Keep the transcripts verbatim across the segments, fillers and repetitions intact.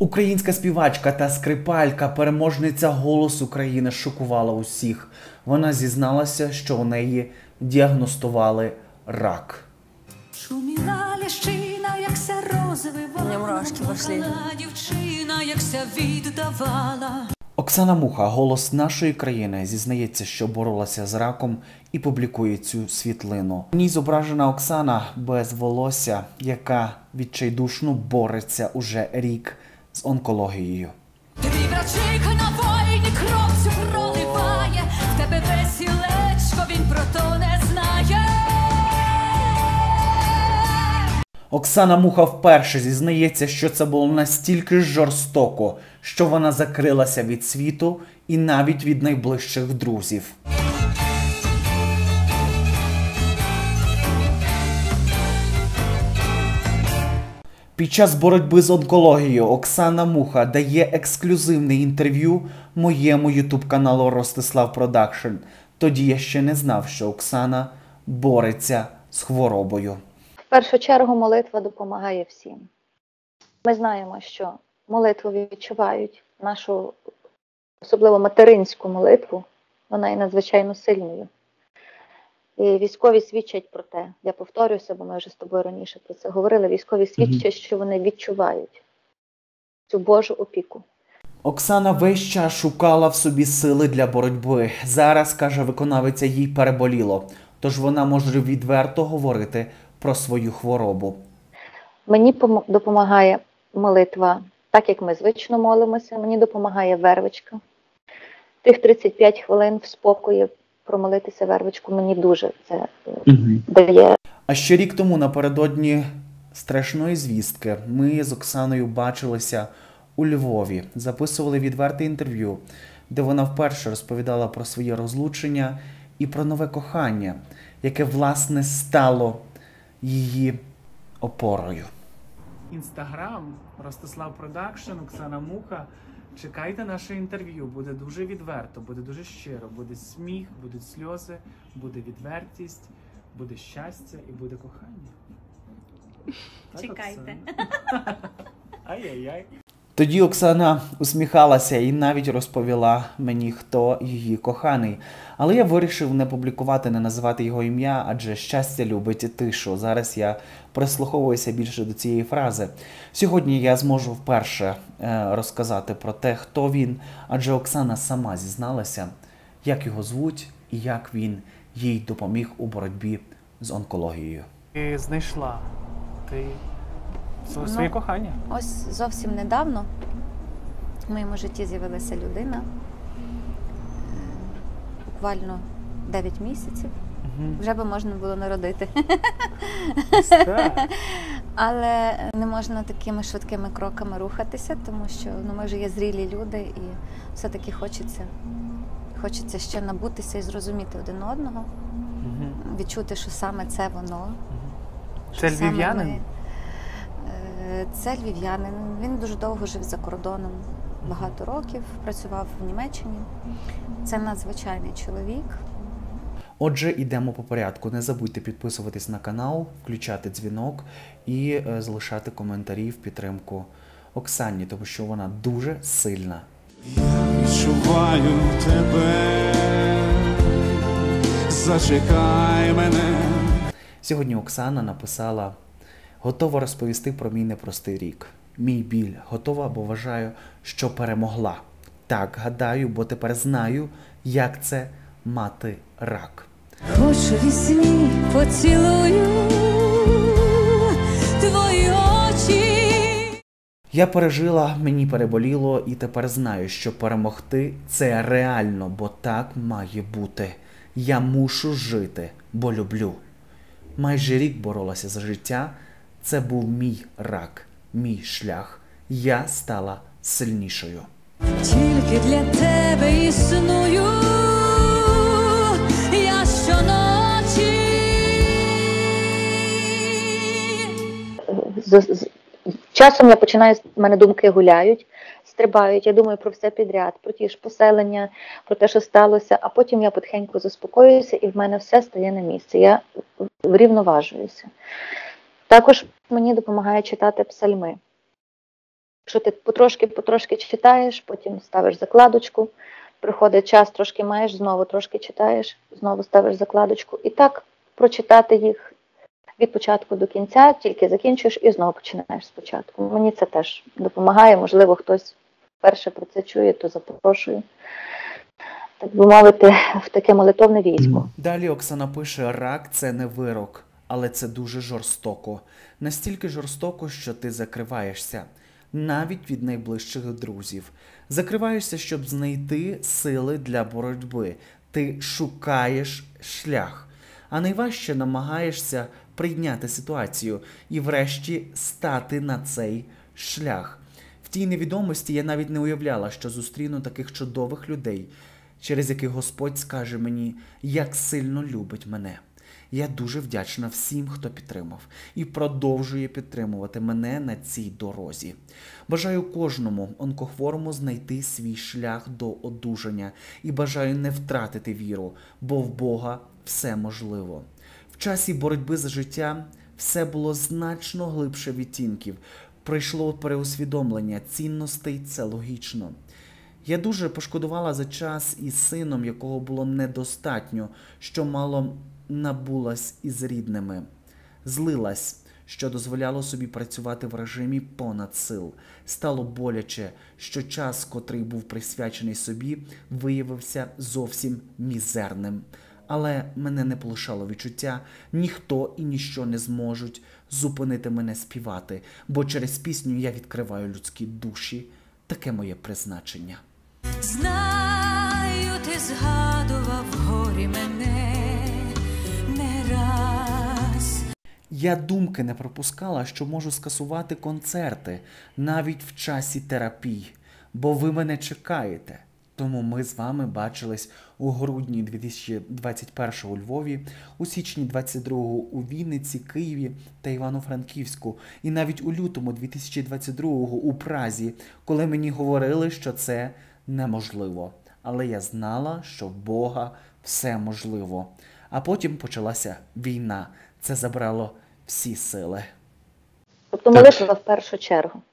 Українська співачка та скрипалька, переможниця «Голос України» шокувала усіх. Вона зізналася, що у неї діагностували рак. Шуміла лящина, якся розвивала, дівчина, якся віддавала. Оксана Муха, «Голос нашої країни», зізнається, що боролася з раком і публікує цю світлину. В ній зображена Оксана без волосся, яка відчайдушно бореться уже рік з онкологією. Твій врачик на війні кров цю проливає, в тебе весілечко, він про то не знає. Оксана Муха вперше зізнається, що це було настільки жорстоко, що вона закрилася від світу і навіть від найближчих друзів. Під час боротьби з онкологією Оксана Муха дає ексклюзивне інтерв'ю моєму ютуб-каналу Ростислав Продакшн. Тоді я ще не знав, що Оксана бореться з хворобою. В першу чергу молитва допомагає всім. Ми знаємо, що молитву відчувають, нашу особливо материнську молитву, вона є надзвичайно сильною. І військові свідчать про те, я повторюся, бо ми вже з тобою раніше про це говорили, військові свідчать, що вони відчувають цю Божу опіку. Оксана весь час шукала в собі сили для боротьби. Зараз, каже виконавиця, їй переболіло, тож вона може відверто говорити про свою хворобу. Мені допомагає молитва, так як ми звично молимося, мені допомагає вервичка. Тих тридцять п'ять хвилин в спокої промолитися вервичку мені дуже це угу. дає. А ще рік тому, напередодні страшної звістки, ми з Оксаною бачилися у Львові, записували відверте інтерв'ю, де вона вперше розповідала про своє розлучення і про нове кохання, яке, власне, стало її опорою. Інстаграм, Ростислав Продакшн, Оксана Муха. Чекайте наше інтерв'ю, буде дуже відверто, буде дуже щиро, буде сміх, будуть сльози, буде відвертість, буде щастя і буде кохання. Чекайте. Ай-яй-яй. Тоді Оксана усміхалася і навіть розповіла мені, хто її коханий. Але я вирішив не публікувати, не називати його ім'я, адже щастя любить тишу. Зараз я прислуховуюся більше до цієї фрази. Сьогодні я зможу вперше розказати про те, хто він, адже Оксана сама зізналася, як його звуть і як він їй допоміг у боротьбі з онкологією. Ти знайшла, ти своє ну, кохання. Ось зовсім недавно в моєму житті з'явилася людина, буквально дев'ять місяців, угу. вже би можна було народити. Але не можна такими швидкими кроками рухатися, тому що ну, ми вже є зрілі люди і все-таки хочеться, хочеться ще набутися і зрозуміти один одного, угу. відчути, що саме це воно. Угу. Це львів'янин? Це львів'янин. Він дуже довго жив за кордоном, багато років, працював в Німеччині. Це надзвичайний чоловік. Отже, йдемо по порядку. Не забудьте підписуватись на канал, включати дзвінок і е, залишати коментарі в підтримку Оксані, тому що вона дуже сильна. Я відчуваю тебе, зачекай мене. Сьогодні Оксана написала: готова розповісти про мій непростий рік. Мій біль. Готова, бо вважаю, що перемогла. Так, гадаю, бо тепер знаю, як це мати рак. Хоч у вісні поцілую твої очі. Я пережила, мені переболіло і тепер знаю, що перемогти – це реально, бо так має бути. Я мушу жити, бо люблю. Майже рік боролася за життя. Це був мій рак, мій шлях. Я стала сильнішою. Тільки для тебе існую я щоночі. З, з, часом я починаю, в мене думки гуляють, стрибають, я думаю про все підряд, про ті ж поселення, про те, що сталося, а потім я потихеньку заспокоююся і в мене все стає на місце, я врівноважуюся. Також мені допомагає читати псальми. що ти потрошки-потрошки читаєш, потім ставиш закладочку, приходить час, трошки маєш, знову трошки читаєш, знову ставиш закладочку. І так прочитати їх від початку до кінця, тільки закінчуєш і знову починаєш спочатку. Мені це теж допомагає, можливо, хтось вперше про це чує, то запрошую, так би мовити, в таке молитовне військо. Далі Оксана пише: рак – це не вирок, але це дуже жорстоко. Настільки жорстоко, що ти закриваєшся. Навіть від найближчих друзів. Закриваєшся, щоб знайти сили для боротьби. Ти шукаєш шлях. А найважче намагаєшся прийняти ситуацію і врешті стати на цей шлях. В тій невідомості я навіть не уявляла, що зустріну таких чудових людей, через яких Господь скаже мені, як сильно любить мене. Я дуже вдячна всім, хто підтримав і продовжує підтримувати мене на цій дорозі. Бажаю кожному онкохворому знайти свій шлях до одужання і бажаю не втратити віру, бо в Бога все можливо. В часі боротьби за життя все було значно глибше відтінків. Прийшло переусвідомлення цінностей, це логічно. Я дуже пошкодувала за час із сином, якого було недостатньо, що мало набулась із рідними. Злилась, що дозволяло собі працювати в режимі понад сил. Стало боляче, що час, котрий був присвячений собі, виявився зовсім мізерним. Але мене не полишало відчуття, ніхто і ніщо не зможуть зупинити мене співати, бо через пісню я відкриваю людські душі. Таке моє призначення. Знаю, ти згадував горі мене не раз. Я думки не пропускала, що можу скасувати концерти навіть в часі терапій, бо ви мене чекаєте. Тому ми з вами бачились у грудні дві тисячі двадцять першого у Львові, у січні двадцять другого у Вінниці, Києві та Івано-Франківську, і навіть у лютому дві тисячі двадцять другого у Празі, коли мені говорили, що це неможливо. Але я знала, що в Бога все можливо. А потім почалася війна. Це забрало всі сили. Тобто молитва в першу чергу.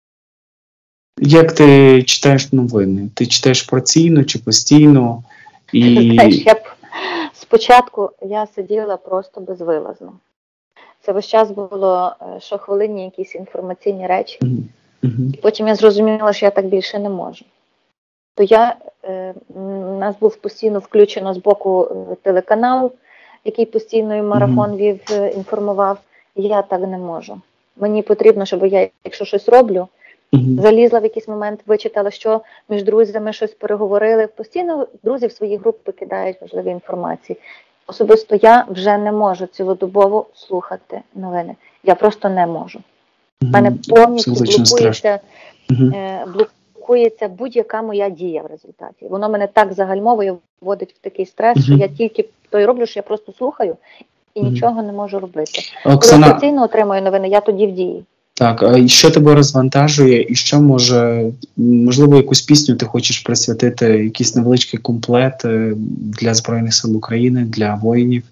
Як ти читаєш новини? Ти читаєш порційно чи постійно? І... Знаєш, я б спочатку я сиділа просто безвилазно. Це весь час було щохвилинні якісь інформаційні речі. Mm-hmm. І потім я зрозуміла, що я так більше не можу. То я, е, нас був постійно включено з боку телеканал, який постійно марафон mm-hmm. вів, інформував. Я так не можу. Мені потрібно, щоб я, якщо щось роблю, mm-hmm. залізла в якийсь момент, вичитала, що між друзями щось переговорили. Постійно друзі в свої групи кидають важливі інформації. Особисто я вже не можу цілодобово слухати новини. Я просто не можу. У mm-hmm. мене повністю блокується, mm-hmm. блокується будь-яка моя дія в результаті. Воно мене так загальмовує, вводить в такий стрес, mm-hmm. що я тільки то й роблю, що я просто слухаю і mm-hmm. нічого не можу робити. Оксана... Коли постійно отримую новини, я тоді в дії. Так, а що тебе розвантажує і що може, можливо, якусь пісню ти хочеш присвятити, якийсь невеличкий комплект для Збройних сил України, для воїнів?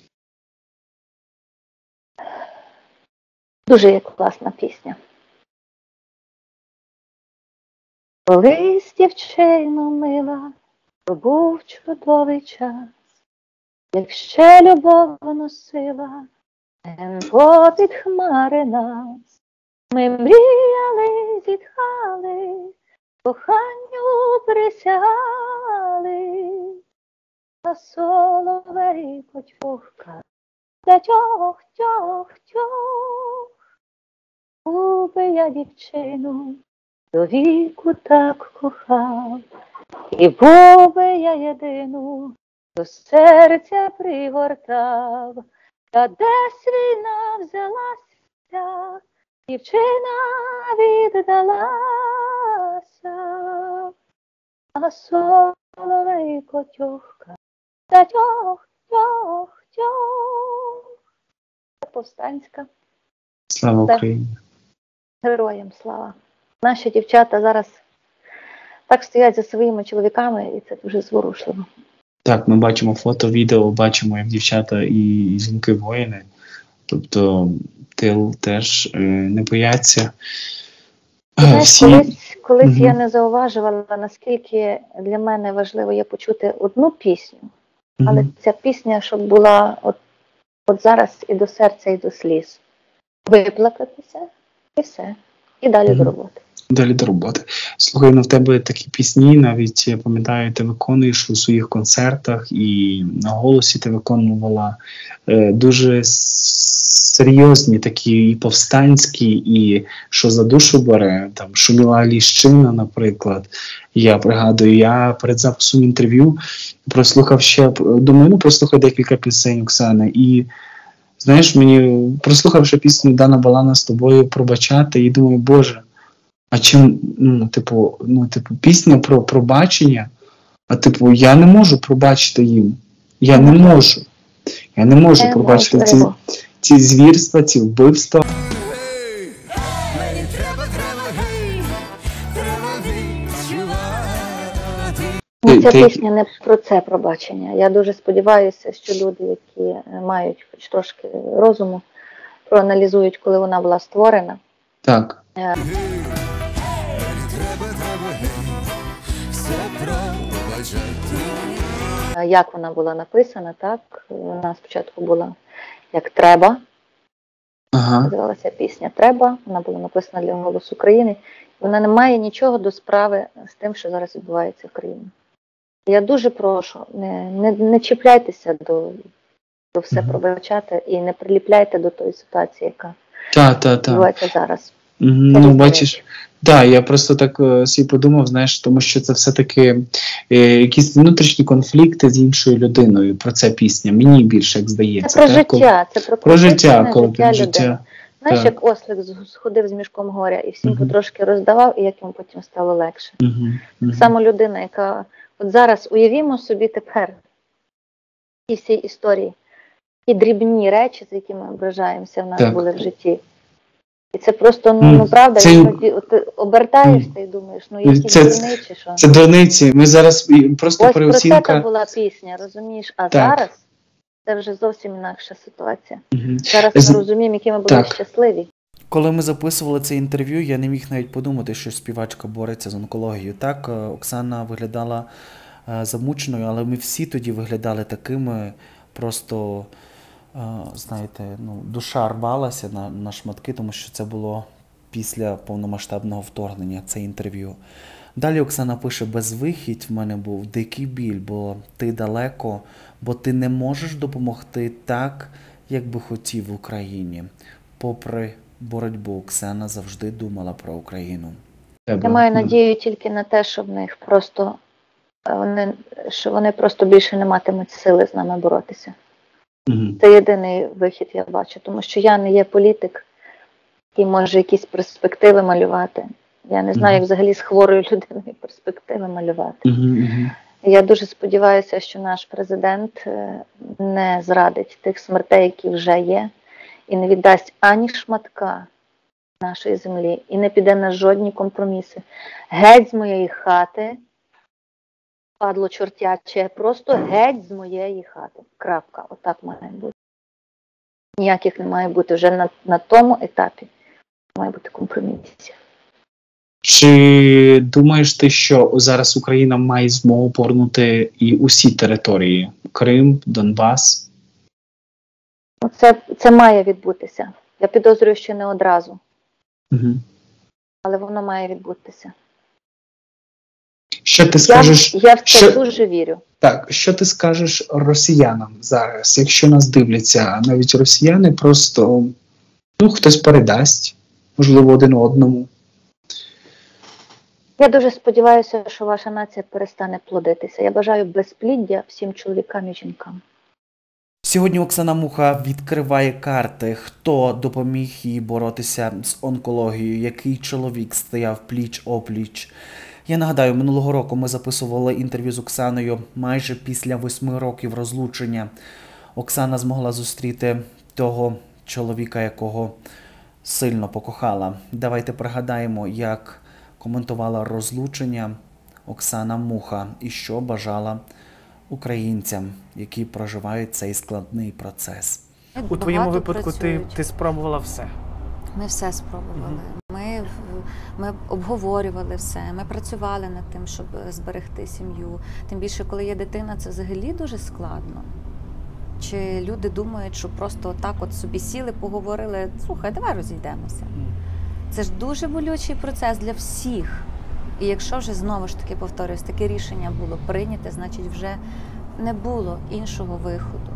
Дуже є класна пісня. Колись, дівчино мила, то був чудовий час, як ще любов носила, попід хмари нас. Ми мріяли, зітхали, коханню присягали, а соловей потьохка, та тьох, тьох, тьох. Губи я дівчину до віку так кохав, і губи я єдину до серця пригортав. Та десь війна взялася, дівчина віддалася, а соловейко тьохка, та тьох, тьох, тьох. Це повстанська. Слава Україні! Героям слава! Наші дівчата зараз так стоять за своїми чоловіками, і це дуже зворушливо. Так, ми бачимо фото, відео, бачимо, як дівчата і жінки-воїни. Тобто тил теж е, не бояться. Знаєш, всі... колись, колись Мгм. я не зауважувала, наскільки для мене важливо є почути одну пісню, але Мгм. ця пісня, щоб була от, от зараз і до серця, і до сліз. Виплакатися, і все. І далі Мгм. до роботи. Далі до роботи. Слухай, ну в тебе такі пісні, навіть я пам'ятаю, ти виконуєш у своїх концертах, і на голосі ти виконувала е, дуже с- серйозні такі і повстанські, і що за душу бере, там шуміла ліщина, наприклад. Я пригадую, я перед записом інтерв'ю прослухав ще, думаю, ну прослухай декілька пісень Оксани, і знаєш, мені прослухавши пісню Дана Балана з тобою пробачати, і думаю, Боже. А чим, ну, типу, ну, типу, пісня про пробачення, а типу, я не можу пробачити їм. Я не можу. Я не можу пробачити ці, Неможливо. ці звірства, ці вбивства. Ну, ця Ти- пісня не про це пробачення. Я дуже сподіваюся, що люди, які е, мають хоч трошки розуму, проаналізують, коли вона була створена. Так. Е, Як вона була написана, так? Вона спочатку була як «Треба». Ага. Називалася пісня «Треба». Вона була написана для «Голосу України». Вона не має нічого до справи з тим, що зараз відбувається в країні. Я дуже прошу, не, не, не чіпляйтеся до, до все Мгм. пробачати і не приліпляйте до тої ситуації, яка Та, та, та. відбувається зараз. Мгм, Це ну, різні бачиш, речі. так, я просто так е, собі подумав, знаєш, тому що це все-таки е, якісь внутрішні конфлікти з іншою людиною. Про це пісня, мені більше, як здається. Це про так? Коли- життя, це про, Про життя, конкретне коли життя ти людини. життя. Знаєш, Так. як ослик з- сходив з мішком горя і всім Мгм. потрошки роздавав, і як йому потім стало легше. Мгм, мгм. Так само людина, яка от зараз уявімо собі тепер ті всі історії, ті дрібні речі, за які ми ображаємося в нас Так. були в житті. І це просто, ну, М, ну правда, це- іноді от ти обертаєшся і думаєш, ну які Це- дурниці, чи що. Це дурниці. Ми зараз і просто Ось про це переоцінка. та була пісня, розумієш? А Так. зараз це вже зовсім інакша ситуація. Мгм. Зараз З- ми розуміємо, які ми були Так. щасливі. Коли ми записували це інтерв'ю, я не міг навіть подумати, що співачка бореться з онкологією. Так, е, Оксана виглядала е, замученою, але ми всі тоді виглядали такими, просто, е, знаєте, ну, душа рвалася на, на шматки, тому що це було після повномасштабного вторгнення, це інтерв'ю. Далі Оксана пише: безвихідь в мене був, дикий біль, бо ти далеко, бо ти не можеш допомогти так, як би хотів в Україні. Попри боротьбу, Оксана завжди думала про Україну. Тебе. Я маю Ну, надію тільки на те, що в них просто е, вони, що вони просто більше не матимуть сили з нами боротися. мгм. Це єдиний вихід, я бачу, тому що я не є політик, який може якісь перспективи малювати. Я не знаю, Мгм. як взагалі з хворою людиною перспективи малювати. Мгм, мгм. Я дуже сподіваюся, що наш президент е, не зрадить тих смертей, які вже є, і не віддасть ані шматка нашої землі, і не піде на жодні компроміси. Геть з моєї хати, падло чортяче, просто геть з моєї хати. Крапка. Отак має бути. Ніяких не має бути вже на, на тому етапі. Має бути компромісів. Чи думаєш ти, що зараз Україна має змогу повернути і усі території? Крим, Донбас? Ну, Це, це має відбутися. Я підозрюю, що не одразу, Угу. але воно має відбутися. Що ти Я, скажеш? я в це що- дуже вірю. Так, що ти скажеш росіянам зараз, якщо нас дивляться, а навіть росіяни просто, ну, хтось передасть, можливо, один одному. Я дуже сподіваюся, що ваша нація перестане плодитися. Я бажаю безпліддя всім чоловікам і жінкам. Сьогодні Оксана Муха відкриває карти, хто допоміг їй боротися з онкологією, який чоловік стояв пліч-опліч. Я нагадаю, минулого року ми записували інтерв'ю з Оксаною майже після восьми років розлучення. Оксана змогла зустріти того чоловіка, якого сильно покохала. Давайте пригадаємо, як коментувала розлучення Оксана Муха і що бажала українцям, які проживають цей складний процес. У Багато твоєму випадку ти, працюють. ти спробувала все. Ми все спробували. Ми в- Ми обговорювали все, ми працювали над тим, щоб зберегти сім'ю. Тим більше, коли є дитина, це взагалі дуже складно. Чи люди думають, що просто так от собі сіли, поговорили, слухай, давай розійдемося. Це ж дуже болючий процес для всіх. І якщо вже, знову ж таки, повторюсь, таке рішення було прийняте, значить вже не було іншого виходу.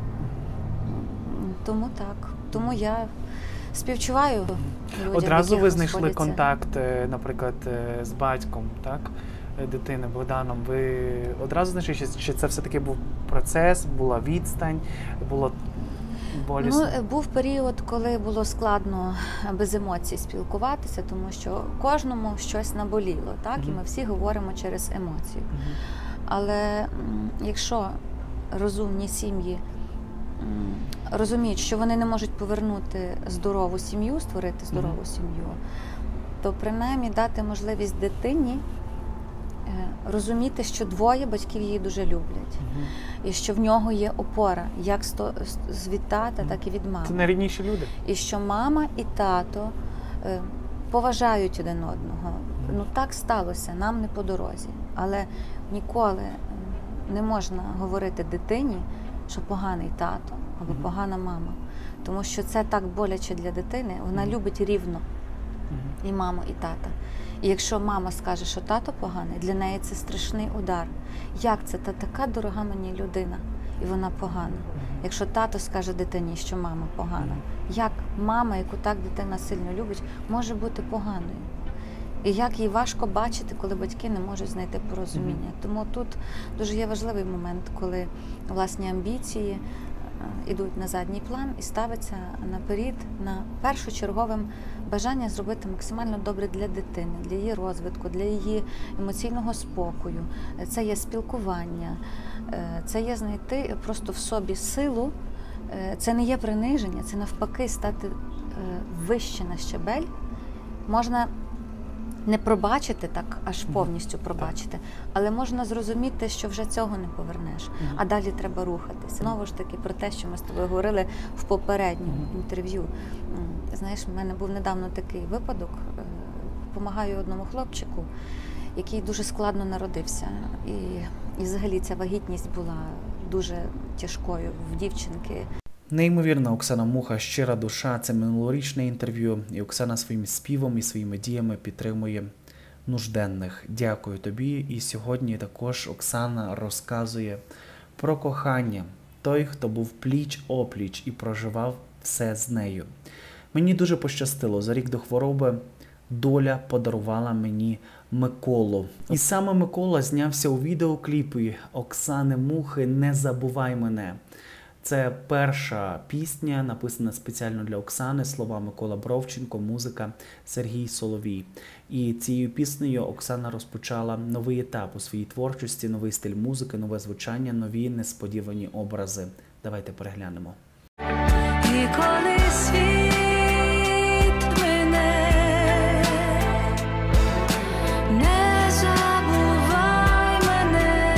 Тому так. Тому я співчуваю людям, Одразу які ви знайшли знаходяться. контакт, е, наприклад, е, з батьком, так? е, дитини Богданом. Ви одразу знайшли, чи, чи це все-таки був процес, була відстань, було болісно? Ну, е, був період, коли було складно без емоцій спілкуватися, тому що кожному щось наболіло, так? І Мгм. ми всі говоримо через емоції. Мгм. Але м, якщо розумні сім'ї м, розуміють, що вони не можуть повернути здорову сім'ю, створити здорову Мгм. сім'ю, то принаймні дати можливість дитині е, розуміти, що двоє батьків її дуже люблять. Мгм. І що в нього є опора, як з то- з- від тата, так і від мами. Це найрідніші люди. І що мама і тато е, поважають один одного. Ну так сталося, нам не по дорозі. Але ніколи е, не можна говорити дитині, що поганий тато або Мгм. погана мама. Тому що це так боляче для дитини, вона Мгм. любить рівно Мгм. і маму, і тата. І якщо мама скаже, що тато поганий, для неї це страшний удар. Як це? Та така дорога мені людина, і вона погана. Якщо тато скаже дитині, що мама погана, як мама, яку так дитина сильно любить, може бути поганою? І як їй важко бачити, коли батьки не можуть знайти порозуміння. Тому тут дуже є важливий момент, коли власні амбіції е, йдуть на задній план і ставиться наперед на першочерговим бажання зробити максимально добре для дитини, для її розвитку, для її емоційного спокою. Це є спілкування, е, це є знайти просто в собі силу. Е, Це не є приниження, це навпаки стати е, вище на щабель. Можна не пробачити так, аж повністю пробачити, але можна зрозуміти, що вже цього не повернеш, а далі треба рухатися. Знову ж таки, про те, що ми з тобою говорили в попередньому інтерв'ю. М, Знаєш, в мене був недавно такий випадок. Е, Помагаю одному хлопчику, який дуже складно народився. І, і взагалі ця вагітність була дуже тяжкою в дівчинки. Неймовірна Оксана Муха, щира душа. Це минулорічне інтерв'ю, і Оксана своїм співом і своїми діями підтримує нужденних. Дякую тобі. І сьогодні також Оксана розказує про кохання. Той, хто був пліч-опліч і проживав все з нею. Мені дуже пощастило. За рік до хвороби доля подарувала мені Миколу. І саме Микола знявся у відеокліпі Оксани Мухи «Не забувай мене». Це перша пісня, написана спеціально для Оксани, слова Микола Бровченко, музика Сергій Соловій. І цією піснею Оксана розпочала новий етап у своїй творчості, новий стиль музики, нове звучання, нові несподівані образи. Давайте переглянемо. І коли світ мине, не забувай мене.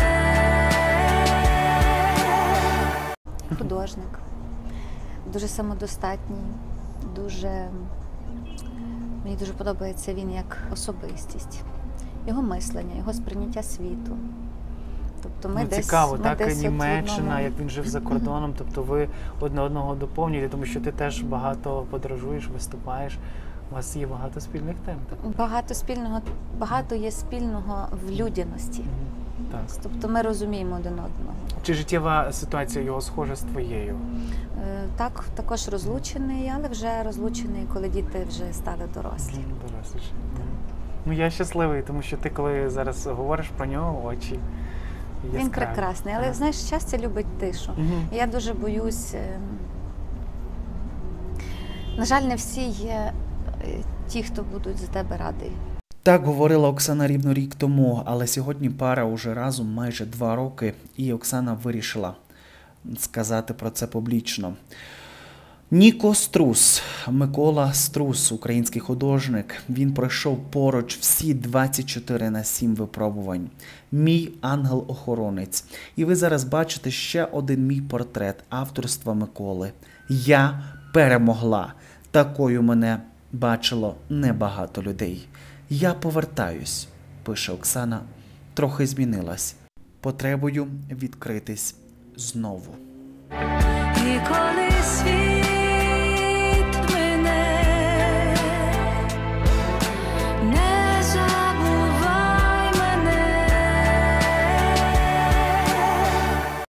Художник, дуже самодостатній, дуже мені дуже подобається він як особистість, його мислення, його сприйняття світу. Тобто ми Ну, десь цікаво, ми так, десь от в Німеччина, одному- як він жив за кордоном, тобто ви одне одного доповнюєте, тому що ти теж багато подорожуєш, виступаєш, у вас є багато спільних тем. Так? Багато спільного, багато є спільного в людяності. Мгм. Так. Тобто ми розуміємо один одного. Чи життєва ситуація його схожа з твоєю? Е, Так, також розлучений, але вже розлучений, коли діти вже стали дорослі. Мгм, дорослі. Мгм. Ну я щасливий, тому що ти, коли зараз говориш про нього, очі яскраві. Він прекрасний, але Ага. знаєш, щастя любить тишу. Мгм. Я дуже боюсь. е, На жаль, не всі є е, ті, хто будуть за тебе раді. Так говорила Оксана рівно рік тому, але сьогодні пара уже разом майже два роки, і Оксана вирішила сказати про це публічно. Ніко Струс, Микола Струс, український художник, він пройшов поруч всі двадцять чотири на сім випробувань. Мій ангел-охоронець. І ви зараз бачите ще один мій портрет авторства Миколи. Я перемогла. Такою мене бачило небагато людей. Я повертаюсь, пише Оксана, трохи змінилась. Потребую відкритись знову. І коли світ